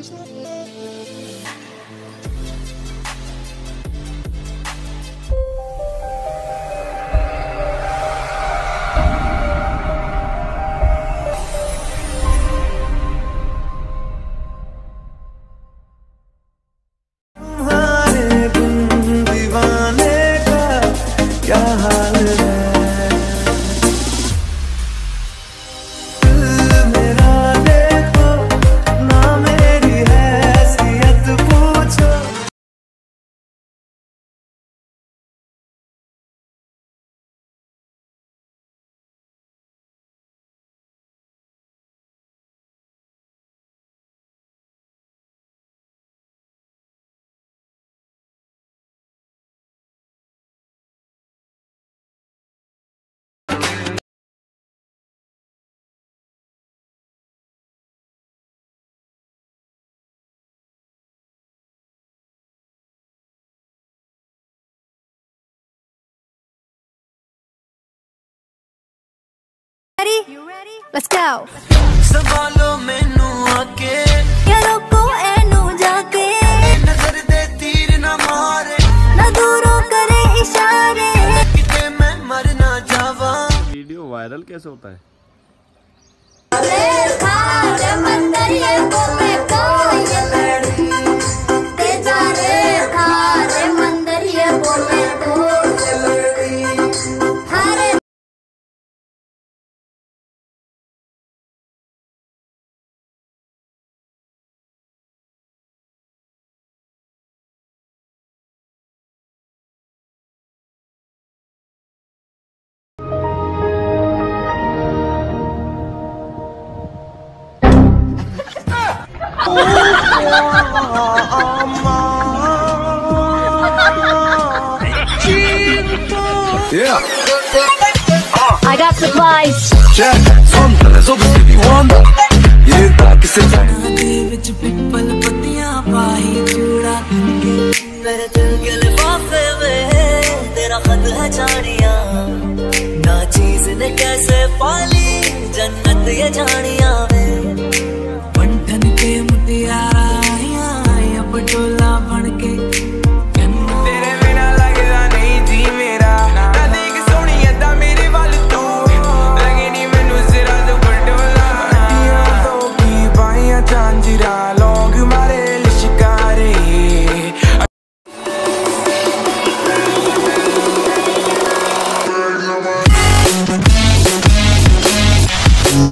Ready? Let's go. संभालो मैनू आके यारों को एनू जाके नजर दे तीर न मारे न दूरों करे इशारे किते मैं मर ना जावा। वीडियो वायरल कैसे होता है? Yeah. I got supplies. Jack, son, let's open if you want.